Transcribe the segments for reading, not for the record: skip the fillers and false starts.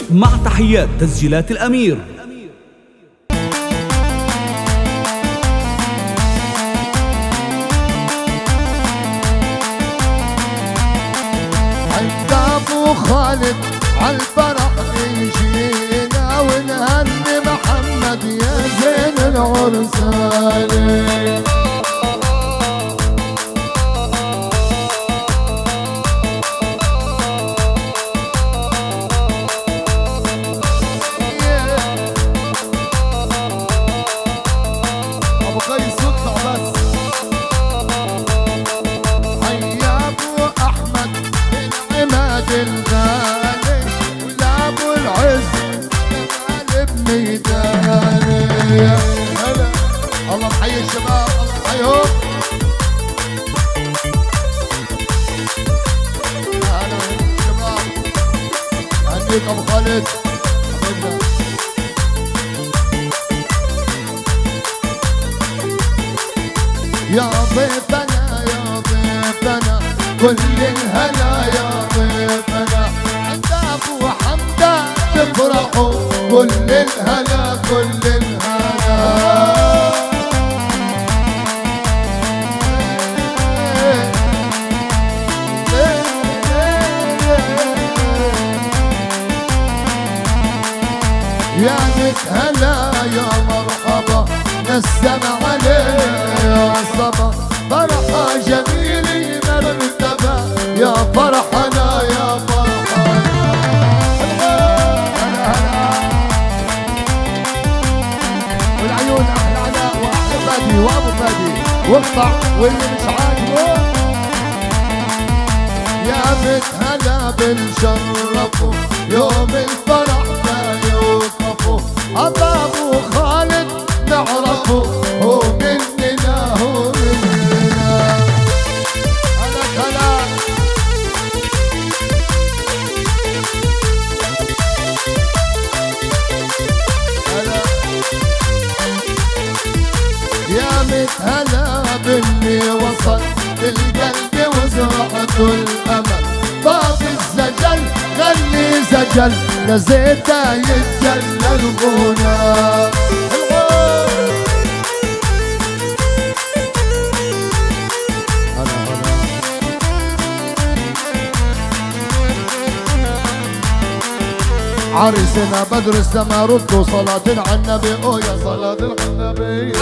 مع تحيات تسجيلات الأمير. عند أبو خالد عالفرح نجينا ونهني محمد يا زين العرسان. الله محيي الشباب، الله محييهم. هلا الشباب، هنيك ابو خالد. يا ضيفنا يا ضيفنا كل الهلا يا ضيفنا، عند ابو حمدان تفرحوا كل الهلا كل الهلا. يا متهلا يا مرحبا نسم عليه يا صبا، فرحة جميلة مرتبة يا فرحنا يا فرحنا. والعيون احلى علاء واحلى فادي وابو فادي واقطع واللي مش عاجبه. يا متهلا بنشرفوا يوم الفرح لا يوقفوا، ابو خالد نعرفه هو مننا هو مننا. هلا هلا هلا يا متهلا باللي وصل للقلب وزرعته الامل، طاب الزجل غني زجل لزيته يتجلى الغنى. عرسنا بدر السما ردوا صلاة على النبي. يا صلاة على النبي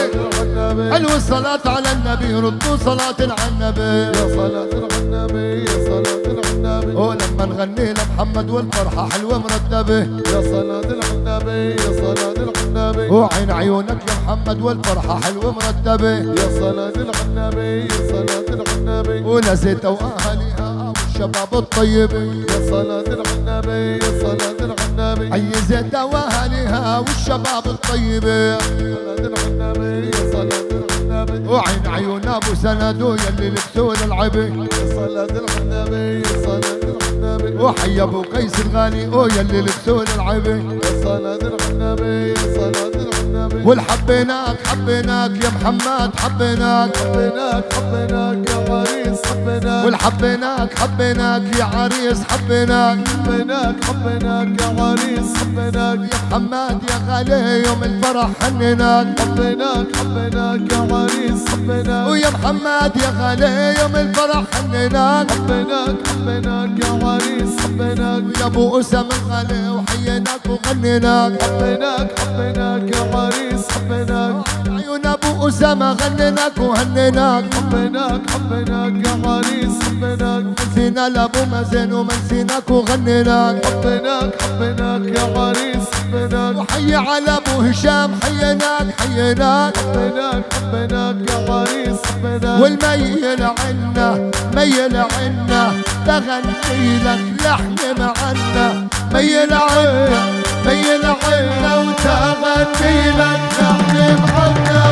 حلو الصلاة على النبي، ردوا صلاة على النبي. يا صلاة على النبي يا صلاة على النبي. ولما نغني لمحمد والفرحة حلوة مرتبة. يا صلاة على النبي يا صلاة على النبي. وعين عيونك يا محمد والفرحة حلوة مرتبة. يا صلاة على النبي يا صلاة على النبي. ولزيت واهاليها والشباب الطيبين. يا صلاة على النبي يا صلاة على النبي. حي زيتها واهاليها والشباب الطيبين. يا صلاة على النبي يا صلاة على النبي. وعين عيون ابو سند ويلي لبسوا العبي. يا صلاة على النبي يا صلاة على النبي. وحي ابو قيس الغالي ويلي لبسوا العبي. يا صلاة على النبي يا صلاة على النبي. والحبيناك حبيناك يا محمد حبيناك حبيناك حبيناك يا عريس حبيناك. والحبيناك حبيناك يا عريس حبيناك حبيناك حبيناك يا عريس حبيناك. يا محمد يا غالي يوم الفرح حنيناك حبيناك حبيناك يا عريس حبيناك. ويا محمد يا غالي يوم الفرح حنيناك حبيناك حبيناك يا عريس حبيناك. ويا ابو اسامه الغالي وحييناك وغنيناك حبيناك حبيناك يا عريس حبيناك. عيون ابو اسامه غنيناك وهنيناك حبيناك حبيناك يا عريس حبيناك. منسينا لابو مازن ومنسيناك وغنيناك حبيناك حبيناك يا عريس حبيناك. وحي على ابو هشام حييناك حييناك حبيناك حبيناك يا عريس حبيناك. والميل عنا ميل عنا تغني لك لحن معنا. ميل عنا ميل عنا وتغني لك لحن معنا.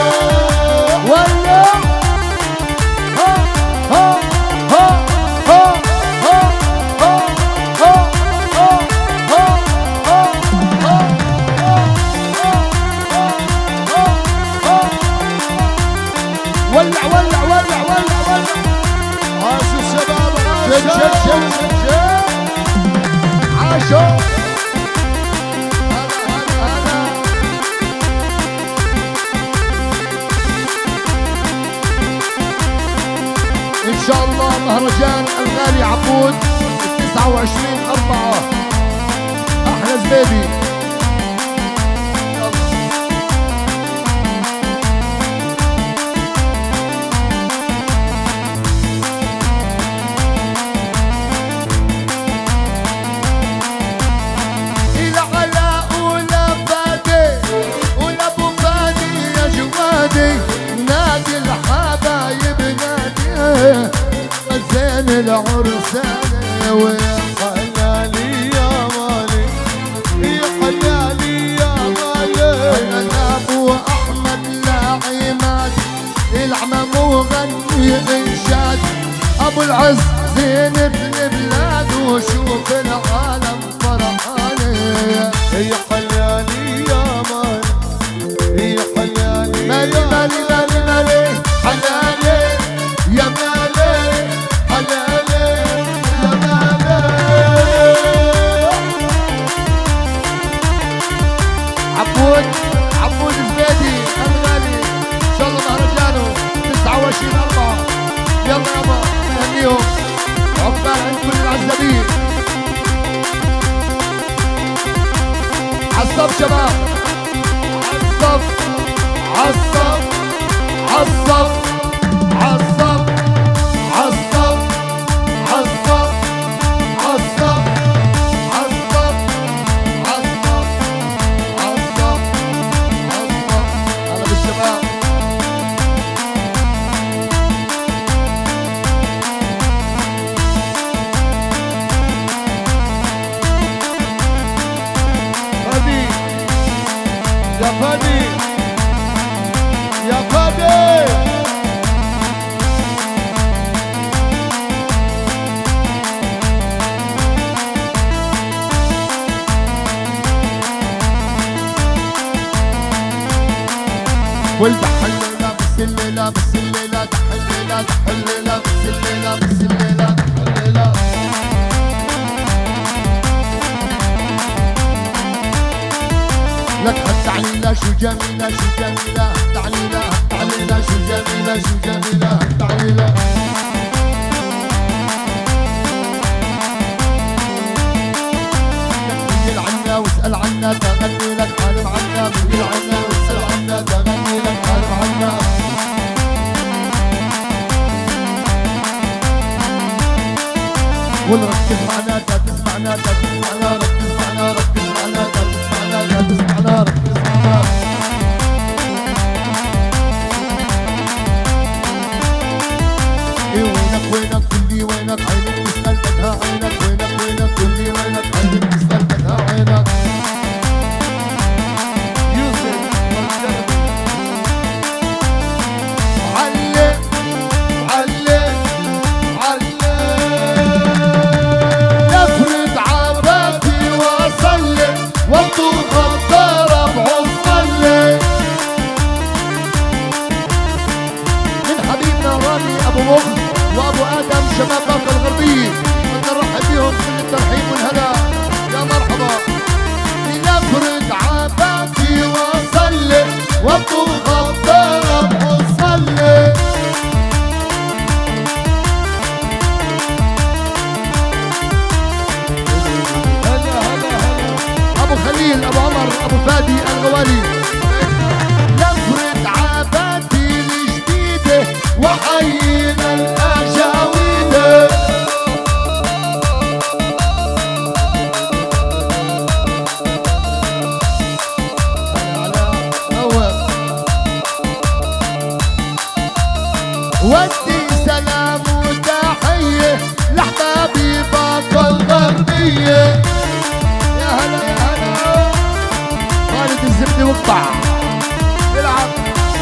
ولا ها ها ها ها ها ها ها ها ها ولع ولع ولع ولع ولع. عاش الشباب عاش. شد شد شد شد عاشوا. مهرجان الغالي عبود 29/4 احلى زبيدي. نادي الحبايب نادي غزال العرسانة ويا حلالي يا مالي يا حلالي يا مالي. أنا أبو أحمد لاعماد العمام وغني إنشاد أبو العز زين ابن بلاد وشوف العالم فرحانة يا حلالي يا مالي يا حلالي مالي مالي مالي مالي حلالي يا مالي حلالي يا مالي. عبود زبيدي الغالي ان شاء الله مهرجانه 29/4 يلا يابا نهنيهم عقبال عند كل العزابين. عالصف شباب عالصف عالصف عالصف عالصف عالصف عالصف عالصف عالصف عالصف عالصف عالصف. هلا بالشباب. فادي يا فادي يا فادي. والدح الليلة بس الليلة بس الليلة دح الليلة دح الليلة بس الليلة بس الليلة دح الليلة. لك هالتعليلة شو جميلة شو جميلة هالتعليلة هالتعليلة شو جميلة شو جميلة هالتعليلة. ميل عنا واسأل عنا تغني لك عالم عنا ميل عنا واسأل عنا تغني لك عالم عنا. ونركز معنا تسمعنا تسمعنا ركز معنا ركز معنا تسمعنا تسمعنا ركز معنا. إيه وينك وينك قولي وينك عينك تسأل بدها عينك وينك وينك قولي وينك عينك تسأل بدها عينك. يوسف علق علق علق نفرد عباتي واصلي واطوف الضرب عصلي من حبيبنا رامي ابو مخ وابو ادم شباب باقة الغربية. بدنا نرحب بيهم كل الترحيب والهلا يا مرحبا. نفرد عباتي واصلي واطوف الضرب عصلي. ابو خليل ابو عمر ابو فادي الغوالي. نفرد عباتي الجديدة وحيينا الاجاويدة. ودي سلام وتحية لحبابي باقة الغربية. يا هلا يا هلا خالد الزبدة وقطع يلعب.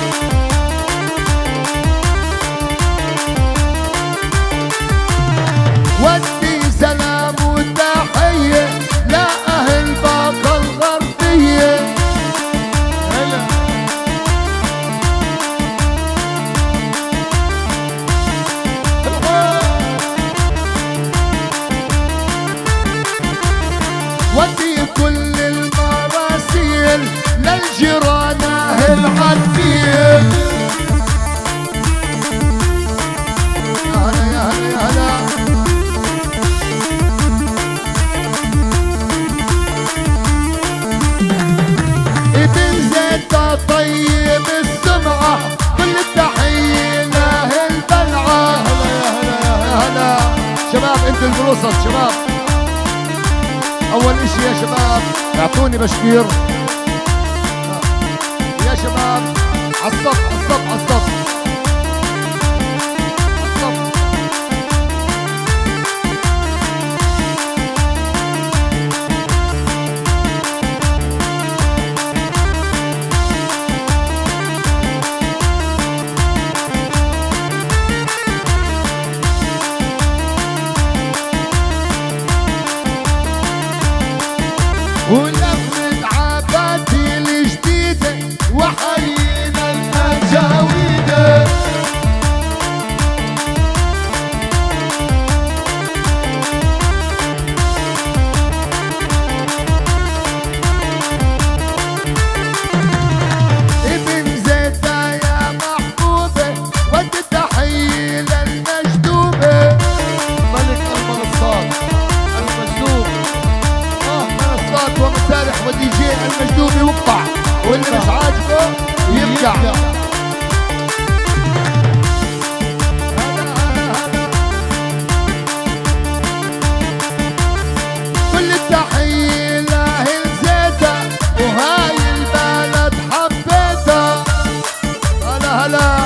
ودي سلام وتحية لأهل باقة الغربية. هلا ودي كل المراسيل للجيران اهل عديل. يا هلا يا هلا يا هلا. بالوسط شباب. اول اشي يا شباب اعطوني بشكير يا شباب. عالصف عالصف عالصف عالصف. ولفت عباتي الجديدة وحيينا الأجاويدة. ابن زيتا يا محبوبة ود التحية للمجدوبة. ملك المنصات المجدوب ومسارح ودي جي المجدوبي وقطع، واللي مش عاجبه يرجع. كل التحية لأهل زيتا وهاي البلد حبيتها. هلا هلا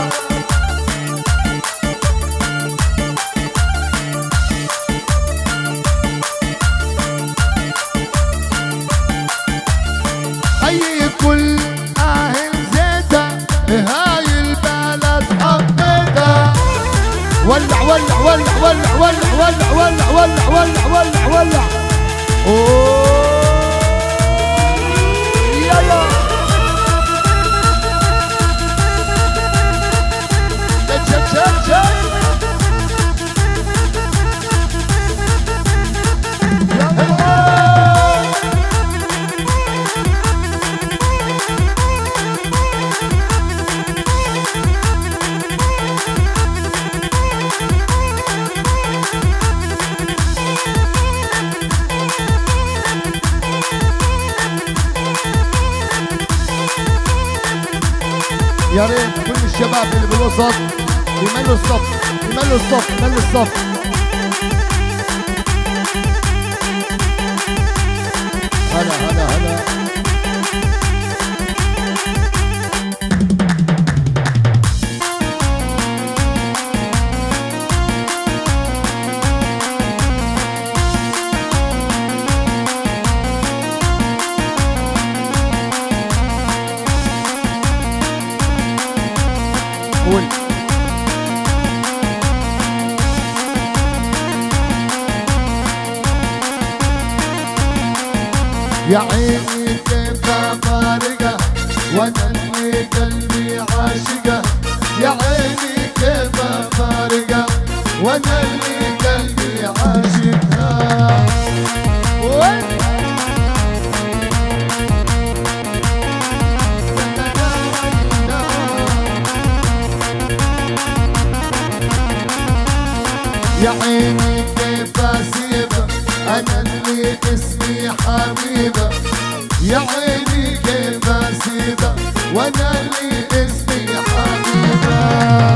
حيي كل أهل زيتا هاي البلد حبيتها. ولع ولع ولع ولع ولع ولع ولع ولع ولع ولع ولع. اوه يلا شد شد شد. يا ريت كل الشباب اللي بالوسط يملوا الصف يملوا الصف يملوا الصف. هلا هلا هلا. قول يا عيني كيف فارقة وانا اللي قلبي عاشقة. يا عيني كيف فارقة وانا اللي قلبي عاشقة. يا عيني كيف اسيبه انا اللي اسمي حبيبه. يا عيني كيف اسيبه وانا اللي اسمي حبيبه.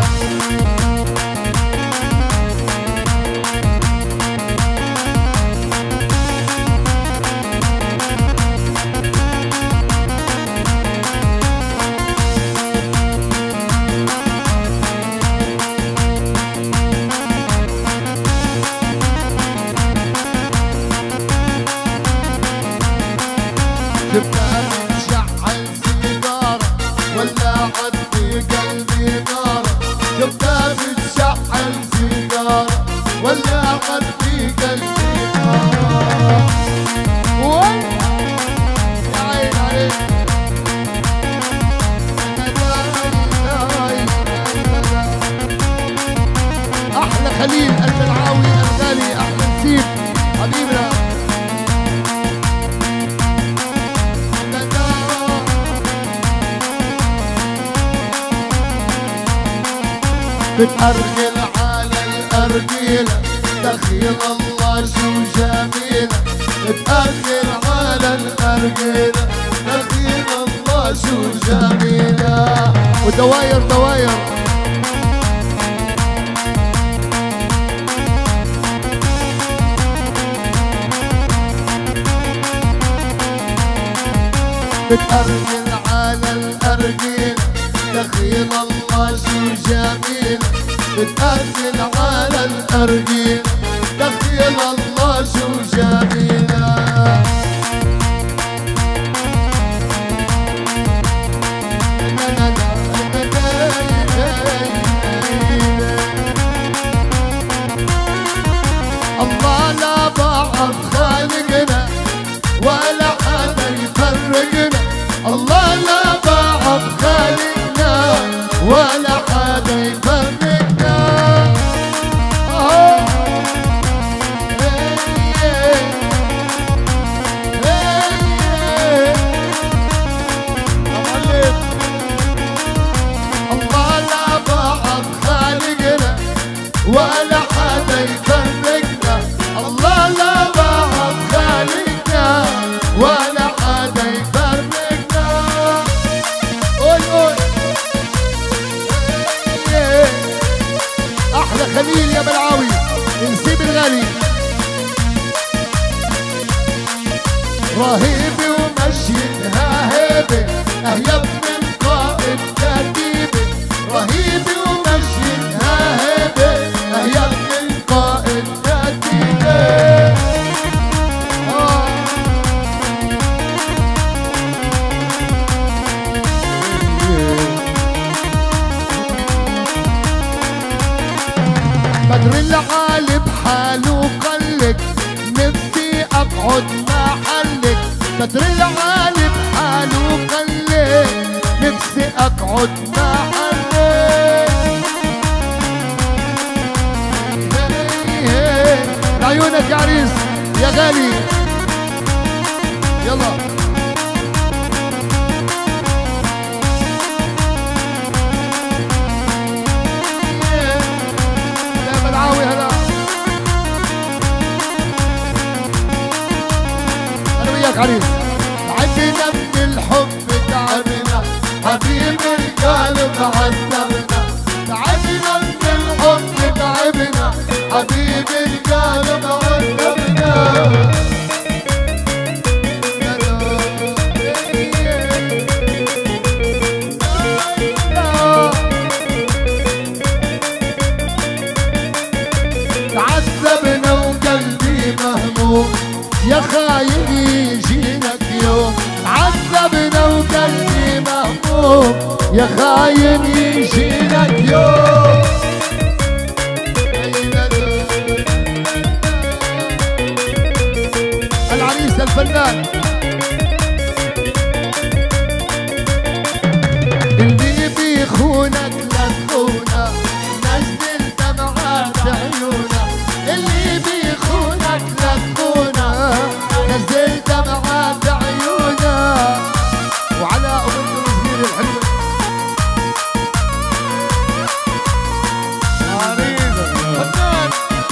شفتها بتشعل سيجارة ولا عندي قلبي نار. شفتها بتشعل سيجارة ولا عندي قلبي نار. يا عين عليك أحلى خليل الملعاوي الغالي أحلى نسيب حبيبنا. بتأرجل على الأرجيلة دخيل الله شو جميلة. بتأرجل على الأرجيلة دخيل الله شو جميلة. ودواير دواير بتأرجل على الأرجيل دخيل الله شو جميل بتأرجل على الأرجيل دخيل الله شو جميل الله لا بعض خالقنا ولا حدا يفرقنا الله لا بعض خالقنا ولا حدا يفرقنا الله لا بعض خالقنا ولا حدا يفرقنا الله لا بعض خالقنا ولا حدا يفرقنا قول قول احلى خليل يا بلعاوي نسيب الغالي رهيبي ومشيتها هيبه اهيب من قائد كتيبه رهيبي ومشيتها هيبه اهيب من قائد كتيبه بدر العالي بحاله قلك نفسي اقعد محلك بدر العالي بحاله قلك نفسي اقعد محلك لعيونك يا عريس يا غالي يلا بلعاوي هلا انا وياك عريس عدنا من الحب تعبنا حبيب القلب عذبنا تعبنا من الحب تعبنا حبيب القلب عذبنا تعذبنا وقلبي مهموم يا خاين يجينك يوم عذبنا وقلبي مهموم يا خاين يجينك يوم العريس الفنان اللي بيخونك لا تخونه نزل دمعات عيونه اللي بيخونك لا تخونه نزل دمعات عيونه وعلى أبو الصغير الحلو عريس فنان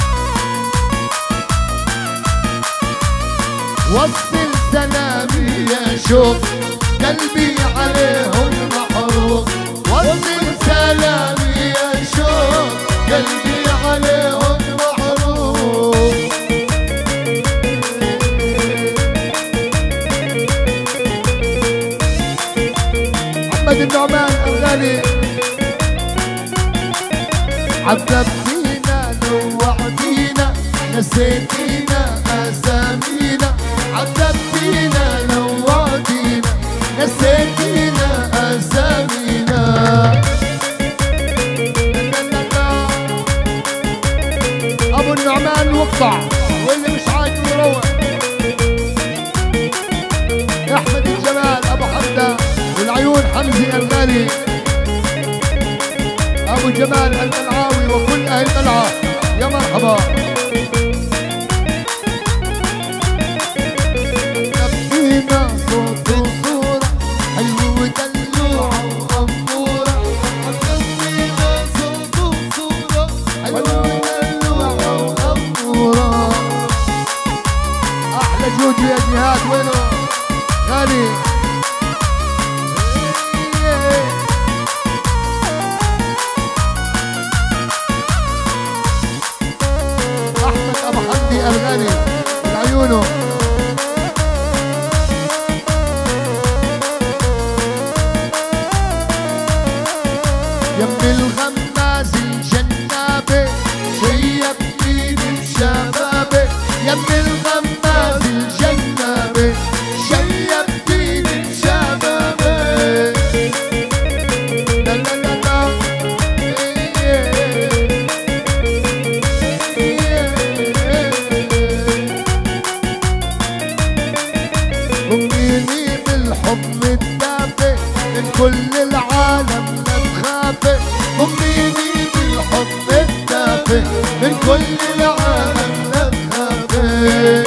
وصل سلامي يا شوق قلبي عليهم محروق وصل سلامي يا شوق قلبي عليهم محروق محمد النعمان الغالي عذبتينا لوعتينا نسيتينا اسامينا عذبتينا لوعتينا نسيتينا اسامينا ابو النعمان وقطع واللي مش عاجبه يروح احمد الجمال ابو حمده والعيون حمزي الغالي ابو جمال البلعاوي وكل اهل بلعه يا مرحبا نبينا صوت وصوره حلو ودلوعه واموره نبينا صوت وصوره حلو ودلوعه واموره احلى جود يا جهاد وينه غالي احمد ابو حمدي الغالي عيونه أمنيني بالحضن الدافئ من كل العالم لا تخافي. أمنيني بالحضن الدافئ من كل العالم لا تخافي.